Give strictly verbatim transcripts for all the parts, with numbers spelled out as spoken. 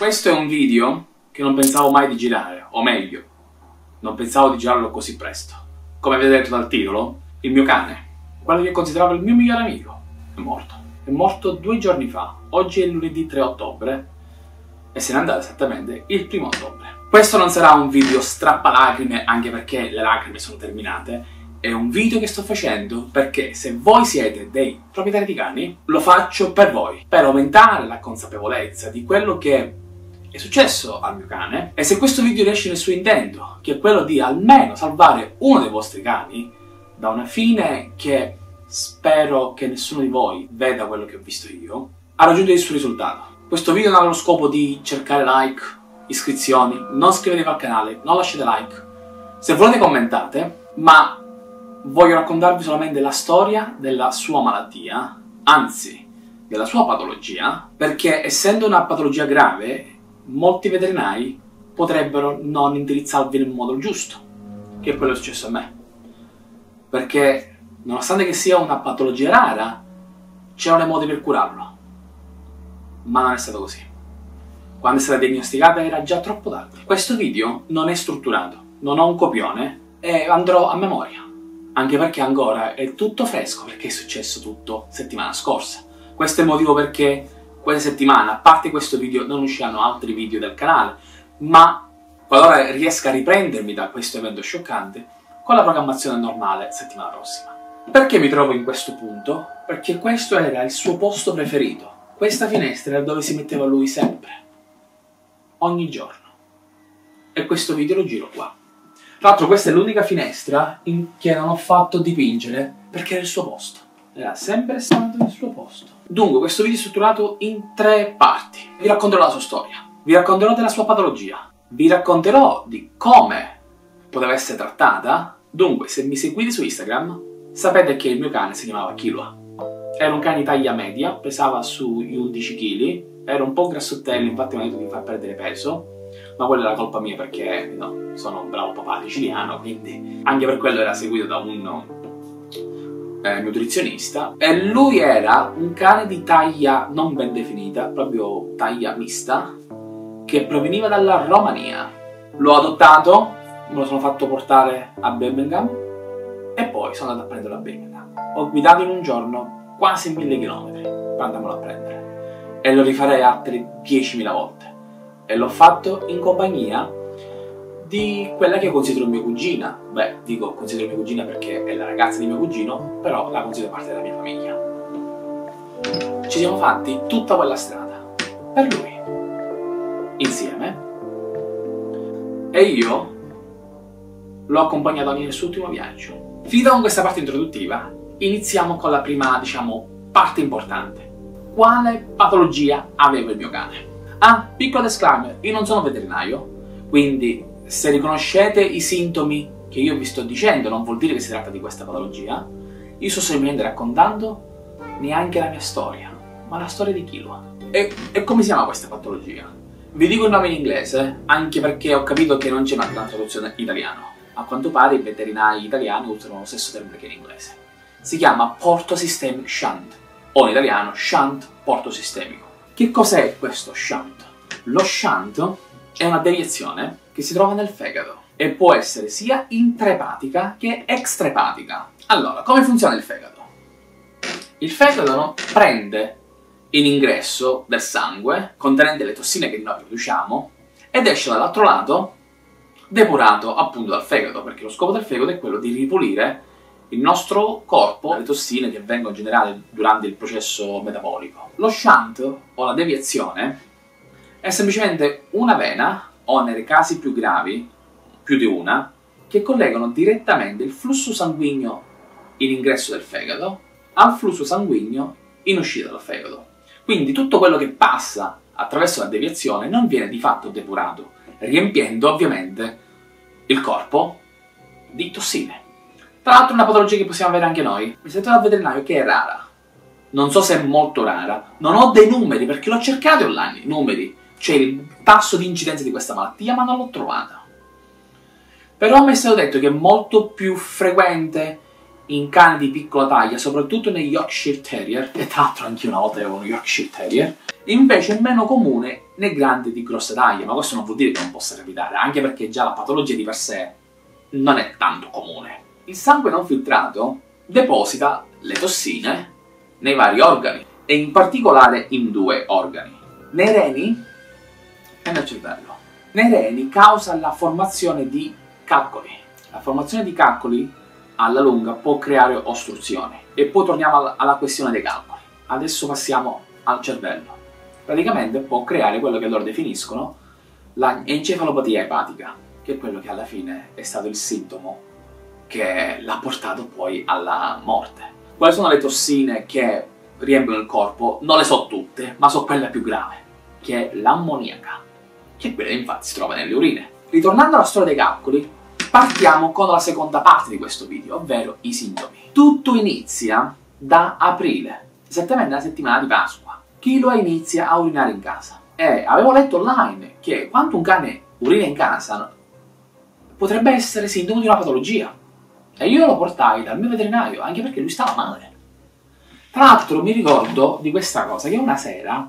Questo è un video che non pensavo mai di girare, o meglio, non pensavo di girarlo così presto. Come avete detto dal titolo, il mio cane, quello che consideravo il mio migliore amico, è morto. È morto due giorni fa, oggi è lunedì tre ottobre, e se n'è andato esattamente il primo ottobre. Questo non sarà un video strappalacrime, anche perché le lacrime sono terminate. È un video che sto facendo perché se voi siete dei proprietari di cani, lo faccio per voi, per aumentare la consapevolezza di quello che è successo al mio cane, e se questo video riesce nel suo intento, che è quello di almeno salvare uno dei vostri cani da una fine che spero che nessuno di voi veda quello che ho visto io, ha raggiunto il suo risultato. Questo video non ha lo scopo di cercare like, iscrizioni, non iscrivetevi al canale, non lasciate like. Se volete commentate, ma voglio raccontarvi solamente la storia della sua malattia, anzi, della sua patologia, perché essendo una patologia grave, molti veterinari potrebbero non indirizzarvi nel modo giusto, che è quello che è successo a me. Perché, nonostante che sia una patologia rara, c'erano dei modi per curarlo. Ma non è stato così. Quando è stata diagnosticata era già troppo tardi. Questo video non è strutturato, non ho un copione e andrò a memoria. Anche perché ancora è tutto fresco, perché è successo tutto settimana scorsa. Questo è il motivo perché questa settimana, a parte questo video, non usciranno altri video del canale, ma qualora riesca a riprendermi da questo evento scioccante, con la programmazione normale settimana prossima. Perché mi trovo in questo punto? Perché questo era il suo posto preferito. Questa finestra era dove si metteva lui sempre, ogni giorno. E questo video lo giro qua. Tra l'altro questa è l'unica finestra in che non ho fatto dipingere perché era il suo posto. Era sempre stato nel suo posto. Dunque, questo video è strutturato in tre parti. Vi racconterò la sua storia, vi racconterò della sua patologia, vi racconterò di come poteva essere trattata. Dunque, se mi seguite su Instagram, sapete che il mio cane si chiamava Killua. Era un cane di taglia media, pesava sugli undici chili, era un po' grassottello, infatti mi ha detto di far perdere peso. Ma quella è la colpa mia perché no, sono un bravo papà siciliano, quindi anche per quello era seguito da un eh, nutrizionista. E lui era un cane di taglia non ben definita, proprio taglia mista, che proveniva dalla Romania. L'ho adottato, me lo sono fatto portare a Birmingham e poi sono andato a prenderlo a Birmingham. Ho guidato in un giorno quasi mille chilometri per andarmelo a prendere e lo rifarei altre diecimila volte. E l'ho fatto in compagnia di quella che considero mia cugina. Beh, dico considero mia cugina perché è la ragazza di mio cugino, però la considero parte della mia famiglia. Ci siamo fatti tutta quella strada per lui, insieme, e io l'ho accompagnato nel suo ultimo viaggio. Finita con questa parte introduttiva, iniziamo con la prima, diciamo, parte importante. Quale patologia aveva il mio cane? Ah, piccolo disclaimer, io non sono veterinario, quindi se riconoscete i sintomi che io vi sto dicendo non vuol dire che si tratta di questa patologia. Io sto semplicemente raccontando neanche la mia storia, ma la storia di Killua. E, e come si chiama questa patologia? Vi dico il nome in inglese, anche perché ho capito che non c'è una traduzione in italiano. A quanto pare i veterinari italiani usano lo stesso termine che in inglese. Si chiama portosystemic shunt, o in italiano shunt portosistemico. Che cos'è questo shunt? Lo shunt è una deviazione che si trova nel fegato e può essere sia intraepatica che extraepatica. Allora, come funziona il fegato? Il fegato no, prende in ingresso del sangue contenente le tossine che noi produciamo ed esce dall'altro lato depurato appunto dal fegato, perché lo scopo del fegato è quello di ripulire il nostro corpo dalle tossine che vengono generate durante il processo metabolico. Lo shunt, o la deviazione, è semplicemente una vena, o nei casi più gravi, più di una, che collegano direttamente il flusso sanguigno in ingresso del fegato al flusso sanguigno in uscita dal fegato. Quindi tutto quello che passa attraverso la deviazione non viene di fatto depurato, riempiendo ovviamente il corpo di tossine. Tra l'altro è una patologia che possiamo avere anche noi. Mi sento dal veterinario che è rara. Non so se è molto rara. Non ho dei numeri perché l'ho cercato online, numeri. C'è il tasso di incidenza di questa malattia, ma non l'ho trovata. Però mi è stato detto che è molto più frequente in cani di piccola taglia, soprattutto nei Yorkshire Terrier, e tra l'altro anche io una volta avevo uno Yorkshire Terrier, invece è meno comune nei grandi di grossa taglia, ma questo non vuol dire che non possa capitare, anche perché già la patologia di per sé non è tanto comune. Il sangue non filtrato deposita le tossine nei vari organi, e in particolare in due organi, nei reni e nel cervello. Nei reni causa la formazione di calcoli. La formazione di calcoli alla lunga può creare ostruzioni. E poi torniamo alla, alla questione dei calcoli. Adesso passiamo al cervello. Praticamente può creare quello che loro definiscono la encefalopatia epatica, che è quello che alla fine è stato il sintomo che l'ha portato poi alla morte. Quali sono le tossine che riempiono il corpo? Non le so tutte, ma so quella più grave, che è l'ammoniaca, che quella infatti si trova nelle urine. Ritornando alla storia dei calcoli, partiamo con la seconda parte di questo video, ovvero i sintomi. Tutto inizia da aprile, esattamente nella settimana di Pasqua. Kilo inizia a urinare in casa. E avevo letto online che quando un cane urina in casa potrebbe essere sintomo di una patologia. E io lo portai dal mio veterinario, anche perché lui stava male. Tra l'altro mi ricordo di questa cosa, che una sera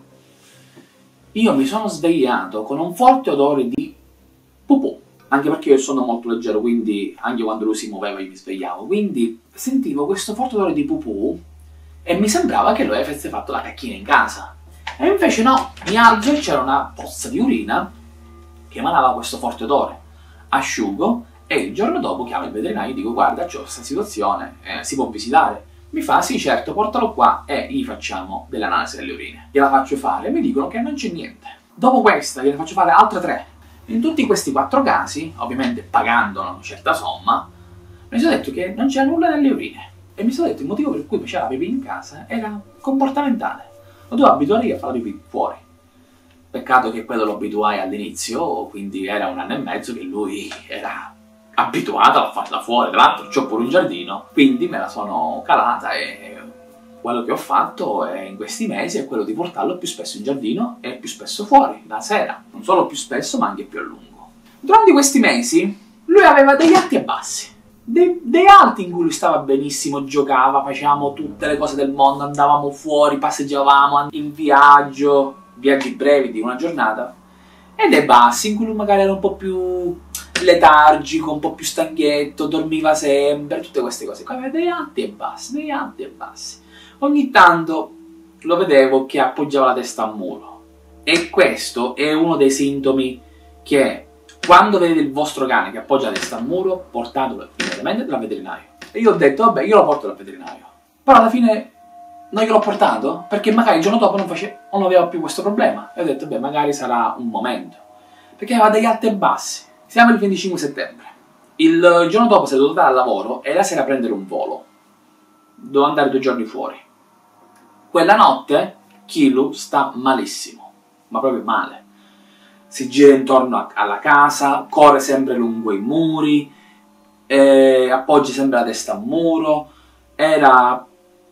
io mi sono svegliato con un forte odore di pupù. Anche perché io sono molto leggero, quindi anche quando lui si muoveva io mi svegliavo. Quindi sentivo questo forte odore di pupù e mi sembrava che lui avesse fatto la cacchina in casa. E invece no, mi alzo e c'era una pozza di urina che emanava questo forte odore. Asciugo e il giorno dopo chiamo il veterinario e dico: guarda, c'ho questa situazione, eh, si può visitare? Mi fa: sì certo, portalo qua e gli facciamo delle analisi delle urine. Gliela faccio fare e mi dicono che non c'è niente. Dopo questa gliene faccio fare altre tre. In tutti questi quattro casi, ovviamente pagando una certa somma, mi sono detto che non c'era nulla nelle urine. E mi sono detto il motivo per cui faceva la pipì in casa era comportamentale. Lo dovevo abituare io a fare la pipì fuori. Peccato che quello lo abituai all'inizio, quindi era un anno e mezzo che lui era abituato a farla fuori. Tra l'altro c'ho pure un giardino, quindi me la sono calata e quello che ho fatto è, in questi mesi è quello di portarlo più spesso in giardino e più spesso fuori, la sera. Non solo più spesso, ma anche più a lungo. Durante questi mesi lui aveva degli alti e bassi. Dei, dei alti in cui lui stava benissimo, giocava, facevamo tutte le cose del mondo, andavamo fuori, passeggiavamo in viaggio, viaggi brevi di una giornata, e dei bassi in cui lui magari era un po' più letargico, un po' più stanchetto, dormiva sempre, tutte queste cose. Qua aveva dei alti e bassi, dei alti e bassi. Ogni tanto lo vedevo che appoggiava la testa al muro, e questo è uno dei sintomi che, quando vedete il vostro cane che appoggia la testa al muro, portatelo immediatamente dal veterinario. E io ho detto: vabbè, io lo porto dal veterinario. Però alla fine non gliel'ho portato, perché magari il giorno dopo non, face... non aveva più questo problema. E ho detto: beh, magari sarà un momento. Perché aveva degli alti e bassi. Siamo il venticinque settembre. Il giorno dopo si è dovuto andare al lavoro e la sera prendere un volo. Dovevo andare due giorni fuori. Quella notte Kilo sta malissimo, ma proprio male. Si gira intorno a, alla casa, corre sempre lungo i muri, eh, appoggia sempre la testa al muro. Era,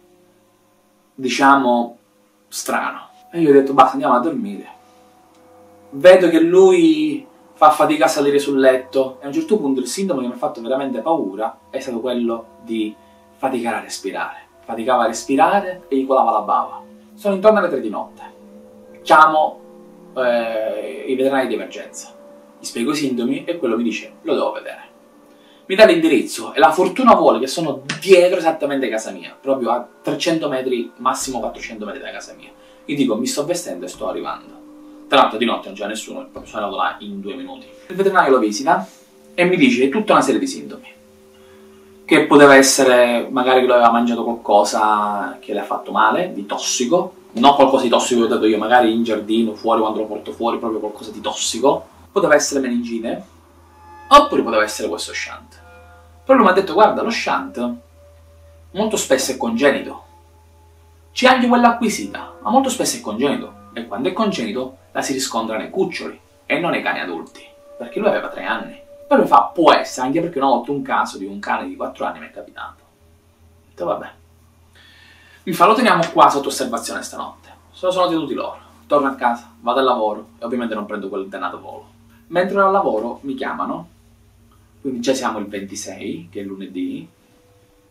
diciamo, strano. E io ho detto: basta, andiamo a dormire. Vedo che lui fa fatica a salire sul letto, e a un certo punto il sintomo che mi ha fatto veramente paura è stato quello di faticare a respirare. Faticava a respirare e gli colava la bava. Sono intorno alle tre di notte. Chiamo eh, i veterinari di emergenza, gli spiego i sintomi e quello mi dice: lo devo vedere. Mi dà l'indirizzo e la fortuna vuole che sono dietro esattamente a casa mia, proprio a trecento metri, massimo quattrocento metri da casa mia. Gli dico: mi sto vestendo e sto arrivando. Tra l'altro di notte non c'era nessuno, sono andato là in due minuti. Il veterinario lo visita e mi dice tutta una serie di sintomi. Che poteva essere magari che lui aveva mangiato qualcosa che le ha fatto male, di tossico. Non qualcosa di tossico che ho dato io, magari in giardino, fuori, quando lo porto fuori, proprio qualcosa di tossico. Poteva essere meningite, oppure poteva essere questo shunt. Però lui mi ha detto: guarda, lo shunt molto spesso è congenito. C'è anche quella acquisita, ma molto spesso è congenito. E quando è congenito la si riscontra nei cuccioli e non nei cani adulti, perché lui aveva tre anni. Poi mi fa: può essere, anche perché una volta un caso di un cane di quattro anni mi è capitato. Ho detto: vabbè. Mi fa: lo teniamo qua sotto osservazione stanotte. Se lo sono tenuti loro. Torno a casa, vado al lavoro e ovviamente non prendo quel dannato volo. Mentre ero al lavoro mi chiamano, quindi già siamo il ventisei, che è lunedì,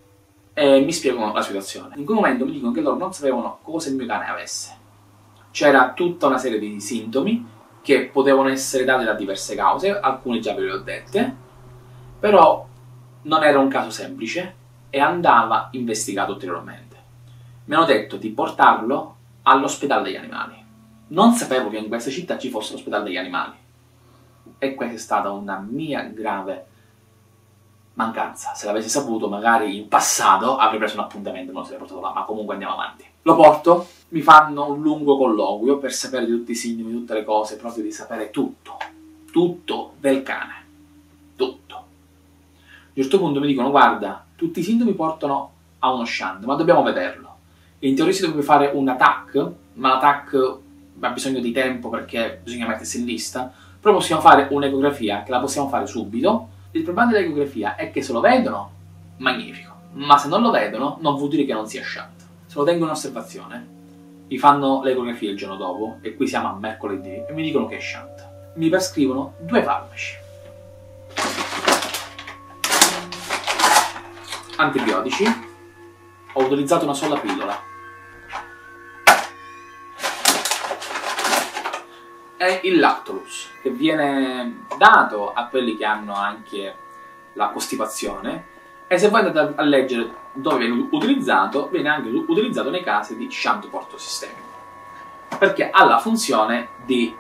e mi spiegano la situazione. In quel momento mi dicono che loro non sapevano cosa il mio cane avesse. C'era tutta una serie di sintomi che potevano essere dati da diverse cause, alcune già ve le ho dette, però non era un caso semplice e andava investigato ulteriormente. Mi hanno detto di portarlo all'ospedale degli animali. Non sapevo che in questa città ci fosse l'ospedale degli animali. E questa è stata una mia grave mancanza. Se l'avessi saputo, magari in passato avrei preso un appuntamento e non se l'ho portato là, ma comunque andiamo avanti. Lo porto, mi fanno un lungo colloquio per sapere di tutti i sintomi, tutte le cose, proprio di sapere tutto. Tutto del cane. Tutto. A un certo punto mi dicono, guarda, tutti i sintomi portano a uno shunt, ma dobbiamo vederlo. In teoria si dovrebbe fare un A T A C, ma l'A T A C ha bisogno di tempo perché bisogna mettersi in lista, però possiamo fare un'ecografia, che la possiamo fare subito. Il problema dell'ecografia è che se lo vedono, magnifico, ma se non lo vedono, non vuol dire che non sia shunt. Se lo tengo in osservazione, mi fanno l'ecografia il giorno dopo, e qui siamo a mercoledì, e mi dicono che è shunt. Mi prescrivono due farmaci. Antibiotici, ho utilizzato una sola pillola. È il Lactolus, che viene dato a quelli che hanno anche la costipazione, e se voi andate a leggere dove viene utilizzato, viene anche utilizzato nei casi di shunt portosistemico, perché ha la funzione di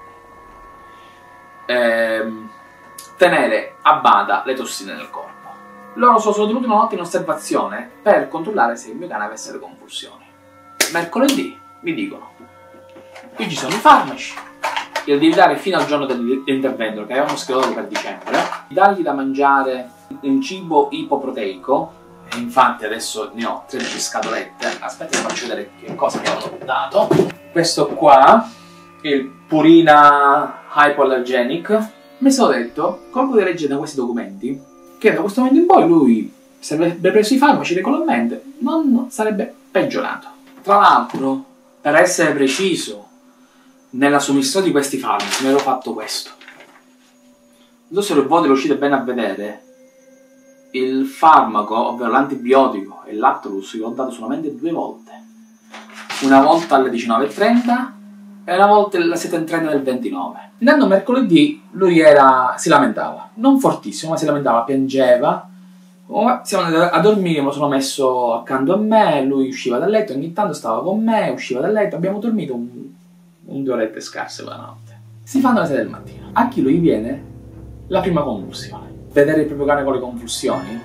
ehm, tenere a bada le tossine nel corpo. Loro sono solo tenuti una notte in osservazione per controllare se il mio cane avesse le convulsioni. Mercoledì mi dicono, qui ci sono i farmaci, li devi dare fino al giorno dell'intervento, che avevamo schedato per dicembre, dargli da mangiare un cibo ipoproteico, e infatti adesso ne ho tredici scatolette. Aspetta che faccio vedere che cosa mi hanno dato. Questo qua, il Purina Hypoallergenic. Mi è stato detto, come potete leggere da questi documenti, che da questo momento in poi lui, se avrebbe preso i farmaci regolarmente, non sarebbe peggiorato. Tra l'altro, per essere preciso, nella somministrazione di questi farmaci mi ero fatto questo. Non so se voi lo riuscite bene a vedere, il farmaco, ovvero l'antibiotico e il Lactolus, l'ho dato solamente due volte. Una volta alle diciannove e trenta e una volta alle sette e trenta del ventinove. Andando mercoledì lui era, si lamentava, non fortissimo, ma si lamentava, piangeva. Siamo andati a dormire, me lo sono messo accanto a me, lui usciva dal letto, ogni tanto stava con me, usciva dal letto, abbiamo dormito un, un due orette scarse quella notte. Si fanno le sei del mattino. A Chilo gli viene la prima convulsione. Vedere il proprio cane con le convulsioni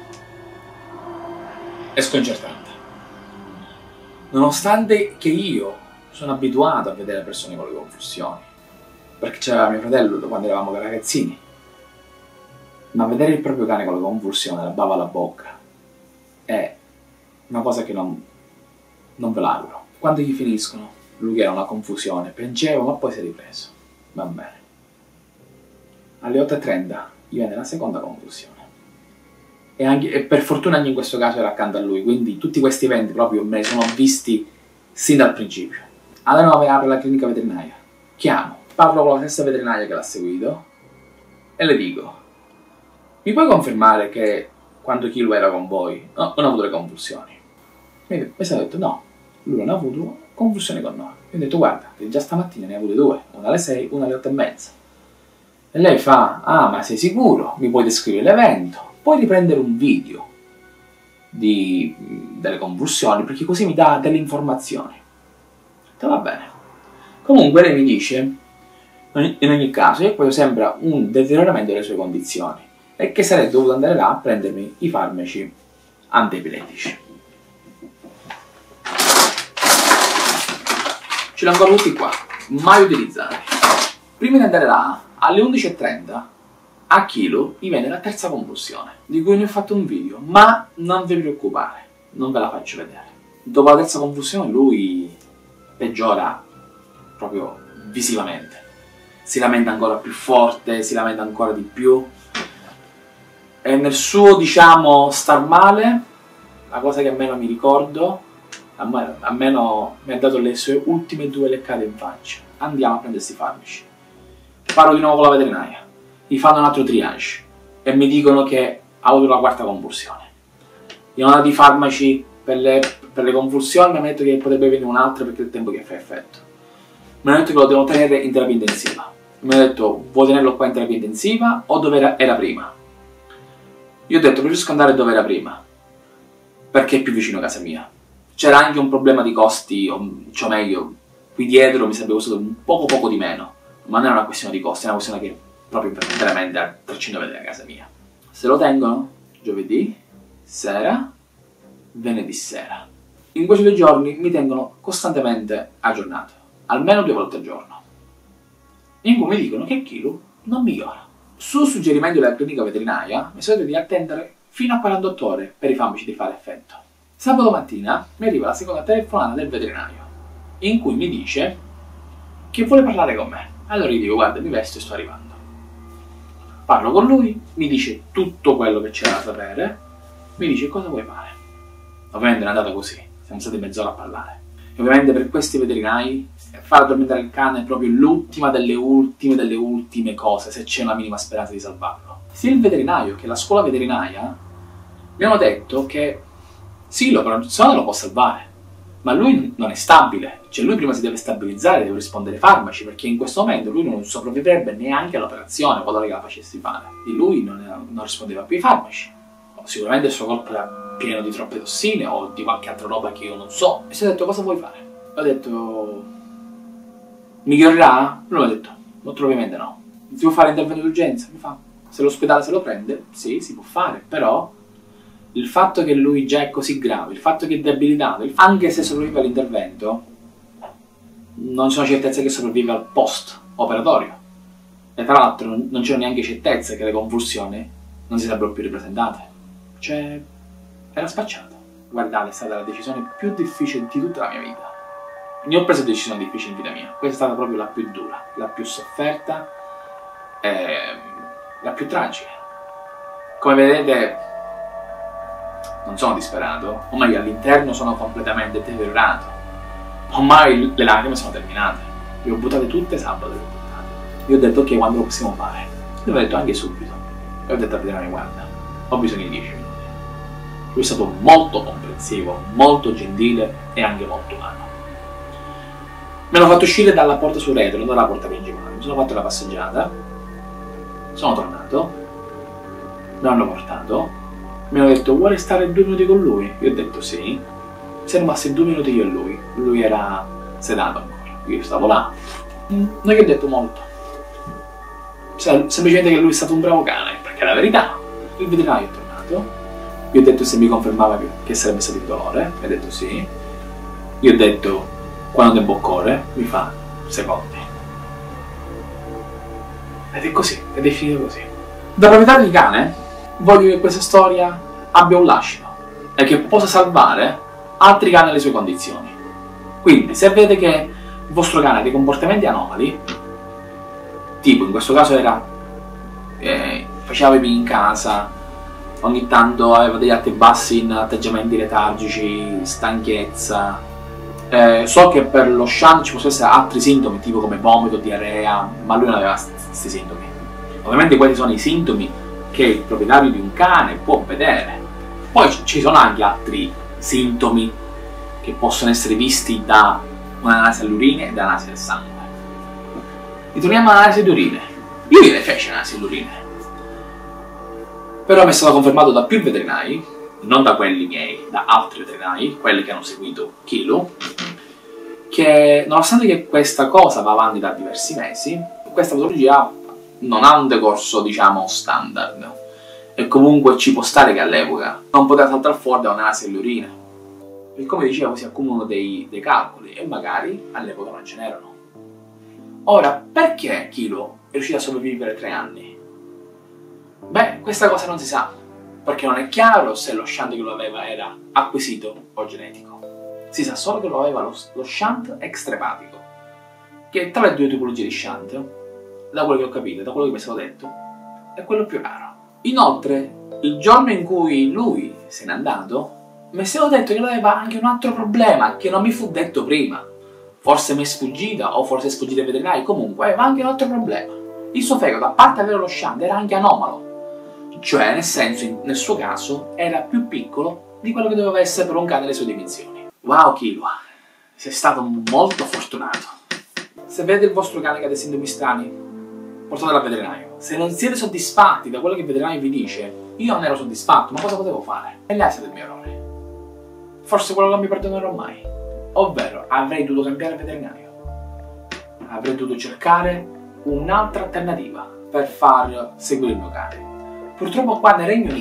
è sconcertante. Nonostante che io sono abituato a vedere persone con le convulsioni, perché c'era mio fratello quando eravamo ragazzini, ma vedere il proprio cane con le convulsioni, la bava alla bocca, è una cosa che non, non ve l'auguro. Quando gli finiscono, lui era una confusione, piangeva ma poi si è ripreso. Va bene. Alle otto e trenta gli viene la seconda convulsione. E, anche, e per fortuna anche in questo caso era accanto a lui, quindi tutti questi eventi proprio me li sono visti sin dal principio. Alle nove apre la clinica veterinaria. Chiamo, parlo con la stessa veterinaria che l'ha seguito e le dico: mi puoi confermare che quando Chilo era con voi no, non ha avuto le convulsioni? Mi è stato detto no, lui non ha avuto convulsioni con noi. Io ho detto guarda, già stamattina ne ha avute due, una alle sei, una alle otto e mezza. E lei fa, ah ma sei sicuro? Mi puoi descrivere l'evento? Puoi riprendere un video di, delle convulsioni, perché così mi dà delle informazioni. Ho detto va bene. Comunque lei mi dice, in ogni caso, che questo sembra un deterioramento delle sue condizioni e che sarei dovuto andare là a prendermi i farmaci antiepilettici. Ce li ho ancora tutti qua, mai utilizzati. Prima di andare là, alle undici e trenta, a Chilo gli viene la terza convulsione, di cui ne ho fatto un video, ma non vi preoccupare, non ve la faccio vedere. Dopo la terza convulsione lui peggiora proprio visivamente. Si lamenta ancora più forte, si lamenta ancora di più. E nel suo, diciamo, star male, la cosa che almeno mi ricordo, almeno mi ha dato le sue ultime due leccate in faccia. Andiamo a prendersi i farmaci. Parlo di nuovo con la veterinaria. Gli fanno un altro triage e mi dicono che ha avuto la quarta convulsione. Gli hanno dato i farmaci Per le, per le convulsioni mi hanno detto che potrebbe venire un altro perché è il tempo che fa effetto. Mi hanno detto che lo devo tenere in terapia intensiva. Mi hanno detto, vuoi tenerlo qua in terapia intensiva o dove era, era prima? Io ho detto, preferisco andare dove era prima, perché è più vicino a casa mia. C'era anche un problema di costi, o cioè meglio, qui dietro mi sarebbe costato un poco poco di meno, ma non è una questione di costi, è una questione che proprio veramente a trecento metri da casa mia. Se lo tengono giovedì sera, venerdì sera. In questi due giorni mi tengono costantemente aggiornato, almeno due volte al giorno, in cui mi dicono che Kilo non migliora. Su suggerimento della clinica veterinaria mi sono detto di attendere fino a quarantotto ore per i farmaci di fare effetto. Sabato mattina mi arriva la seconda telefonata del veterinario, in cui mi dice che vuole parlare con me. Allora gli dico, guarda, mi vesto e sto arrivando. Parlo con lui, mi dice tutto quello che c'era da sapere, mi dice cosa vuoi fare. Ovviamente non è andata così, siamo stati mezz'ora a parlare. E ovviamente per questi veterinari far addormentare il cane è proprio l'ultima delle ultime delle ultime cose, se c'è una minima speranza di salvarlo. Sia il veterinario che la scuola veterinaria mi hanno detto che sì, l'operazione lo può salvare, ma lui non è stabile, cioè lui prima si deve stabilizzare, deve rispondere ai farmaci, perché in questo momento lui non sopravvivrebbe neanche all'operazione quando la facessi fare. Di lui non, è, non rispondeva più ai farmaci. Sicuramente il suo corpo era pieno di troppe tossine o di qualche altra roba che io non so. E si è detto, cosa vuoi fare? Ho detto, migliorerà? Lui mi ha detto, molto probabilmente no. Si può fare intervento d'urgenza? Mi fa, se l'ospedale se lo prende, sì, si può fare, però il fatto che lui già è così grave, il fatto che è debilitato, anche se sopravvive all'intervento, non sono certezze che sopravvive al post-operatorio. E tra l'altro non c'erano neanche certezze che le convulsioni non si sarebbero più ripresentate. Cioè, era spacciato. Guardate, è stata la decisione più difficile di tutta la mia vita. Ne ho preso decisioni difficili in vita mia. Questa è stata proprio la più dura, la più sofferta e la più tragica. Come vedete, non sono disperato, o meglio all'interno sono completamente deteriorato. Ormai le lacrime sono terminate. Le ho buttate tutte sabato, le ho buttate. Io ho detto ok, quando lo possiamo fare? Io ho detto anche subito. E ho detto a vedere, guarda, ho bisogno di dieci minuti. Lui è stato molto comprensivo, molto gentile e anche molto umano. Mi hanno fatto uscire dalla porta sul retro, non dalla porta principale. Mi sono fatto la passeggiata, sono tornato, mi hanno portato, mi hanno detto vuole stare due minuti con lui? Io ho detto sì. Siamo rimasti due minuti io e lui. Lui era sedato ancora, io stavo là. Non gli ho detto molto. Semplicemente che lui è stato un bravo cane, perché è la verità. Il veterinario è tornato. Io ho detto se mi confermava che, che sarebbe stato in dolore, mi ha detto sì. Io ho detto quando tempo occorre, mi fa secondi. Ed è così, ed è finito così. Da proprietario di cane, voglio che questa storia abbia un lascito e che possa salvare altri cani alle sue condizioni. Quindi, se vedete che il vostro cane ha dei comportamenti anomali, tipo in questo caso era eh, faceva pipì in casa, ogni tanto aveva degli alti e bassi in atteggiamenti letargici, stanchezza, eh, so che per lo shunt ci possono essere altri sintomi tipo come vomito, diarrea, ma lui non aveva questi sintomi. Ovviamente questi sono i sintomi che il proprietario di un cane può vedere. Poi ci sono anche altri sintomi che possono essere visti da un'analisi all'urine e da un'analisi del sangue. Ritorniamo all'analisi d'urine. Io gliele feci l'analisi d'urine, però mi è stato confermato da più veterinari, non da quelli miei, da altri veterinari, quelli che hanno seguito Kilo, che nonostante che questa cosa va avanti da diversi mesi, questa patologia non ha un decorso, diciamo, standard. E comunque ci può stare che all'epoca non poteva saltare fuori da un'analisi all'urina. E come dicevo, si accumulano dei, dei calcoli e magari all'epoca non ce n'erano. Ora, perché Kilo è riuscito a sopravvivere tre anni? Beh, questa cosa non si sa, perché non è chiaro se lo shunt che lo aveva era acquisito o genetico. Si sa solo che lo aveva lo, lo shunt extraepatico, che tra le due tipologie di shunt, da quello che ho capito, da quello che mi è stato detto, è quello più raro. Inoltre, il giorno in cui lui se n'è andato, mi è stato detto che lui aveva anche un altro problema che non mi fu detto prima. Forse mi è sfuggita o forse è sfuggita ai veterinari, comunque aveva anche un altro problema. Il suo fegato, a parte avere lo shunt, era anche anomalo. Cioè, nel senso, nel suo caso, era più piccolo di quello che doveva essere per un cane delle sue dimensioni. Wow Kilo, sei stato molto fortunato. Se vedete il vostro cane che ha dei sintomi strani, portatelo al veterinario. Se non siete soddisfatti da quello che il veterinario vi dice, io non ero soddisfatto, ma cosa potevo fare? E là è stato il mio errore. Forse quello che non mi perdonerò mai. Ovvero, avrei dovuto cambiare veterinario. Avrei dovuto cercare un'altra alternativa per far seguire il mio cane. Purtroppo qua nel Regno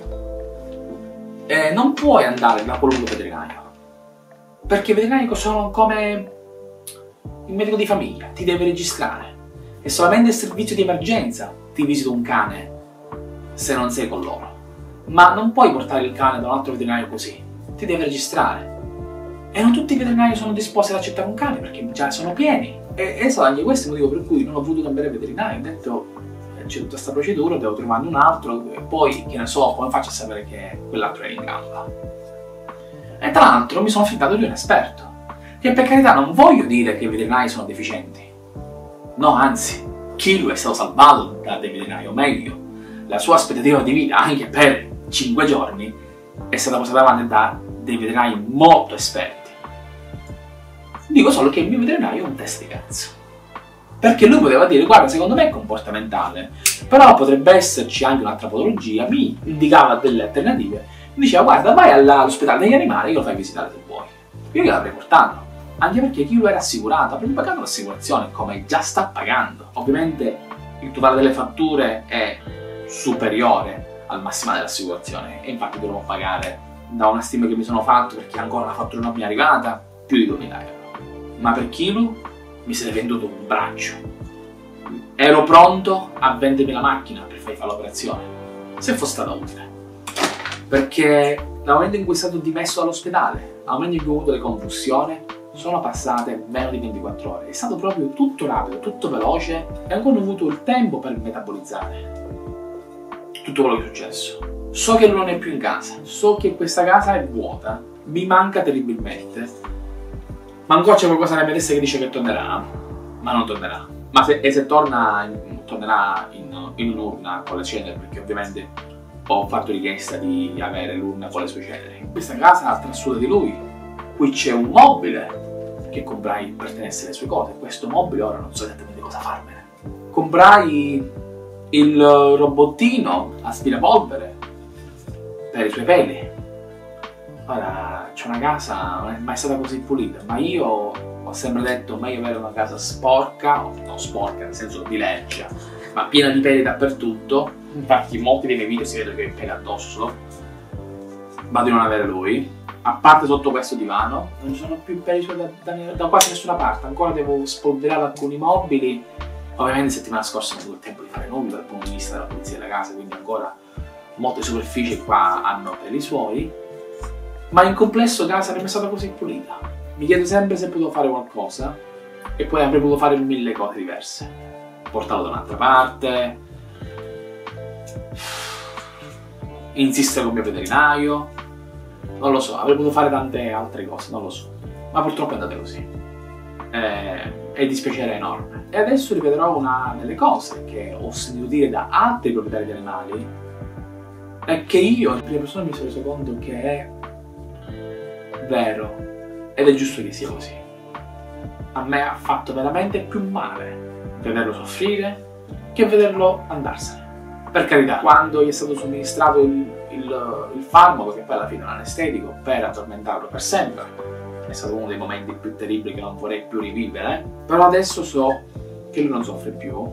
Unito eh, non puoi andare da qualunque veterinario, perché i veterinari sono come il medico di famiglia, ti deve registrare e solamente il servizio di emergenza ti visita un cane se non sei con loro. Ma non puoi portare il cane da un altro veterinario così, ti deve registrare. E non tutti i veterinari sono disposti ad accettare un cane perché già sono pieni. E, e so, anche questo è il motivo per cui non ho voluto cambiare veterinario. Ho detto, c'è tutta questa procedura, devo trovarne un altro e poi, che ne so, come faccio a sapere che quell'altro è in gamba? E tra l'altro mi sono affidato di un esperto, che per carità non voglio dire che i veterinari sono deficienti. No, anzi, Kilo è stato salvato da dei veterinari, o meglio, la sua aspettativa di vita anche per cinque giorni è stata portata avanti da dei veterinari molto esperti. Dico solo che il mio veterinario è un testa di cazzo. Perché lui poteva dire, guarda, secondo me è comportamentale, però potrebbe esserci anche un'altra patologia, mi indicava delle alternative, mi diceva, guarda, vai all'ospedale degli animali, io lo fai visitare se vuoi. Io gliel'avrei portato, anche perché chi lo era assicurato, avrebbe pagato l'assicurazione, come già sta pagando. Ovviamente il totale delle fatture è superiore al massimale dell'assicurazione, e infatti dovrò pagare, da una stima che mi sono fatto, perché ancora la fattura non mi è arrivata, più di duemila euro. Ma per Kilo mi se ne è venduto un braccio. Ero pronto a vendermi la macchina per fargli fare l'operazione, se fosse stata utile. Perché dal momento in cui è stato dimesso dall'ospedale, al momento in cui ho avuto le convulsioni, sono passate meno di ventiquattro ore. È stato proprio tutto rapido, tutto veloce e ancora ho avuto il tempo per metabolizzare tutto quello che è successo. So che lui non è più in casa, so che questa casa è vuota, mi manca terribilmente. Ma ancora c'è qualcosa nella mia testa che dice che tornerà, ma non tornerà. Ma se, e se torna, tornerà in, in un'urna con le ceneri, perché ovviamente ho fatto richiesta di avere l'urna con le sue ceneri. Questa casa trasuda di lui, qui c'è un mobile che comprai per tenersi le sue cose. Questo mobile ora non so esattamente cosa farmene. Comprai il robottino aspirapolvere per i suoi peli. Ora, c'è una casa, non è mai stata così pulita, ma io ho sempre detto meglio avere una casa sporca, non sporca nel senso di lercia, ma piena di peli dappertutto. Infatti in molti dei miei video si vede che ho peli addosso, ma di non avere lui. A parte sotto questo divano, non ci sono più peli da, da, da quasi nessuna parte, ancora devo spolverare alcuni mobili. Ovviamente la settimana scorsa non ho avuto il tempo di fare nulla dal punto di vista della pulizia della casa, quindi ancora molte superfici qua hanno peli suoi. Ma in complesso casa non è mai stata così pulita. Mi chiedo sempre se potevo fare qualcosa e poi avrei potuto fare mille cose diverse. Portarlo da un'altra parte, insistere con il mio veterinario, non lo so, avrei potuto fare tante altre cose, non lo so. Ma purtroppo è andata così. E, e dispiacere enorme. E adesso ripeterò una delle cose che ho sentito dire da altri proprietari di animali, è che io in prima persona mi sono reso conto che è vero ed è giusto che sia così. A me ha fatto veramente più male vederlo soffrire che vederlo andarsene. Per carità, quando gli è stato somministrato il, il, il farmaco, che poi alla fine è un anestetico, per addormentarlo per sempre, è stato uno dei momenti più terribili che non vorrei più rivivere, però adesso so che lui non soffre più,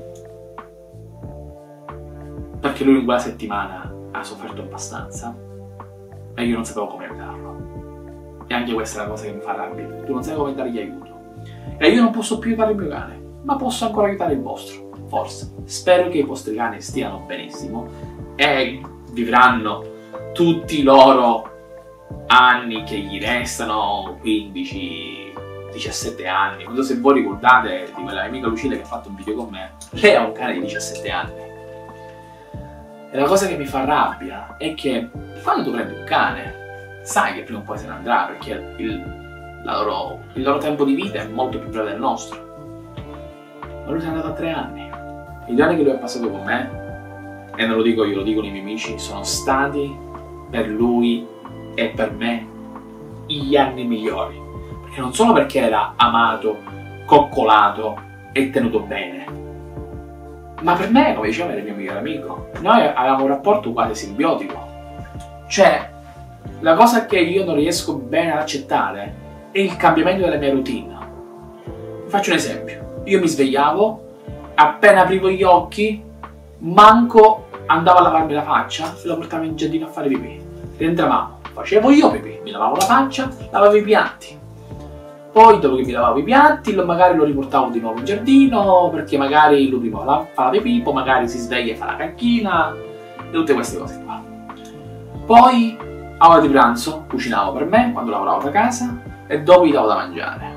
perché lui in quella settimana ha sofferto abbastanza e io non sapevo come aiutarlo. E anche questa è la cosa che mi fa rabbia. Tu non sai come dargli aiuto. E io non posso più aiutare il mio cane, ma posso ancora aiutare il vostro. Forse. Spero che i vostri cani stiano benissimo e vivranno tutti i loro anni che gli restano, quindici diciassette anni. Non so se voi ricordate di quella mia amica Lucilla che ha fatto un video con me. Lei ha un cane di diciassette anni. E la cosa che mi fa rabbia è che quando tu prendi un cane, sai che prima o poi se ne andrà, perché il, la loro, il loro tempo di vita è molto più breve del nostro. Ma lui se n'è andato a tre anni. I due anni che lui ha passato con me, e non lo dico io, lo dicono i miei amici, sono stati per lui è per me gli anni migliori. Perché non solo perché era amato, coccolato e tenuto bene, ma per me, come diceva, era il mio migliore amico. Noi avevamo un rapporto quasi simbiotico. Cioè, la cosa che io non riesco bene ad accettare è il cambiamento della mia routine. Vi faccio un esempio. Io mi svegliavo, appena aprivo gli occhi, manco andavo a lavarmi la faccia, la portavo in giardino a fare pipì. Rientravamo, facevo io pipì, mi lavavo la faccia, lavavo i piatti. Poi dopo che mi lavavo i piatti, magari lo riportavo di nuovo in giardino, perché magari lui prima la, fa la pipì, poi magari si sveglia e fa la cacchina, e tutte queste cose qua. Poi, a ora di pranzo, cucinavo per me, quando lavoravo da casa, e dopo gli davo da mangiare.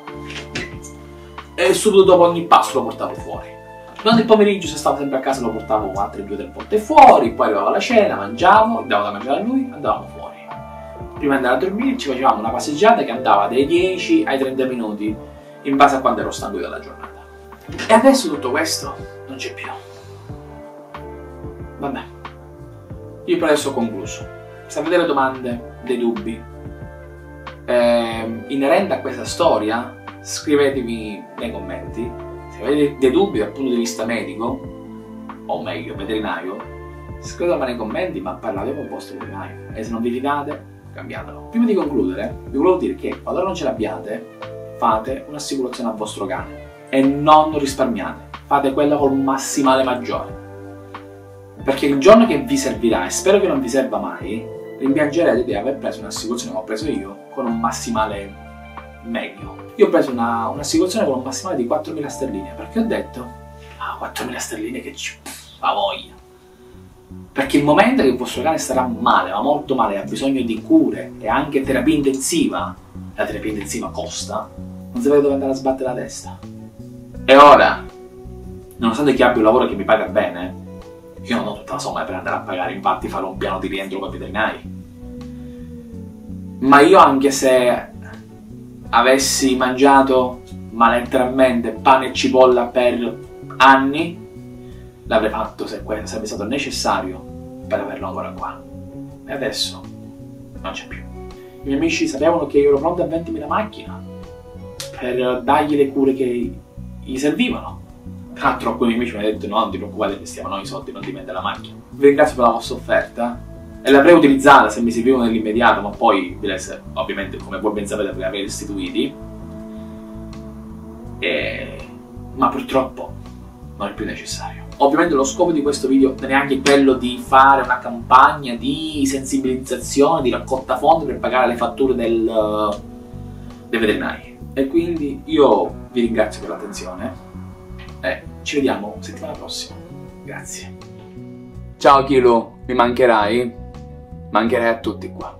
E subito dopo ogni pasto lo portavo fuori. Durante il pomeriggio, se stavo sempre a casa, lo portavo altre due o tre volte fuori, poi arrivava la cena, mangiavo, gli davo da mangiare a lui, andavamo fuori. Prima di andare a dormire ci facevamo una passeggiata che andava dai dieci ai trenta minuti, in base a quando ero stanco della giornata. E adesso tutto questo non c'è più. Vabbè, io per adesso ho concluso. Se avete delle domande, dei dubbi eh, inerenti a questa storia, scrivetemi nei commenti. Se avete dei dubbi dal punto di vista medico, o meglio veterinario, scrivetemi nei commenti, ma parlate con il vostro veterinario. E se non vi fidate, cambiatelo. Prima di concludere, vi volevo dire che quando non ce l'abbiate, fate un'assicurazione al vostro cane e non risparmiate, fate quella col massimale maggiore. Perché il giorno che vi servirà, e spero che non vi serva mai, rimpiangerete di aver preso un'assicurazione che ho preso io con un massimale meglio. Io ho preso una, un'assicurazione con un massimale di quattromila sterline, perché ho detto, ah, quattromila sterline che ci fa voglia. Perché il momento che il vostro cane starà male, ma molto male, ha bisogno di cure e anche terapia intensiva, la terapia intensiva costa, non sapete dove andare a sbattere la testa. E ora, nonostante chi abbia un lavoro che mi paga bene, io non ho tutta la somma per andare a pagare, infatti farò un piano di rientro con i veterinari. Ma io, anche se avessi mangiato, ma letteralmente, pane e cipolla per anni, l'avrei fatto se questo sarebbe stato necessario per averlo ancora qua. E adesso non c'è più. I miei amici sapevano che io ero pronto a vendermi la macchina per dargli le cure che gli servivano. Tra l'altro alcuni amici mi hanno detto, no, non ti preoccupate, investiamo noi i soldi, non ti vende la macchina. Vi ringrazio per la vostra offerta e l'avrei utilizzata se mi servivano nell'immediato, ma poi vi rese, ovviamente, come voi ben sapete, ve li avrei restituiti. E... ma purtroppo non è più necessario. Ovviamente lo scopo di questo video non è anche quello di fare una campagna di sensibilizzazione, di raccolta fondi per pagare le fatture del, dei veterinari. E quindi io vi ringrazio per l'attenzione e ci vediamo settimana prossima. Grazie. Ciao Kilo, mi mancherai? Mancherai a tutti qua.